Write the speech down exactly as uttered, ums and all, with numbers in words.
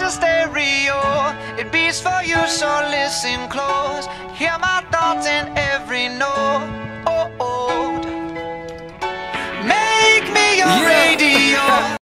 a stereo. It beats for you, so listen close. Hear my thoughts in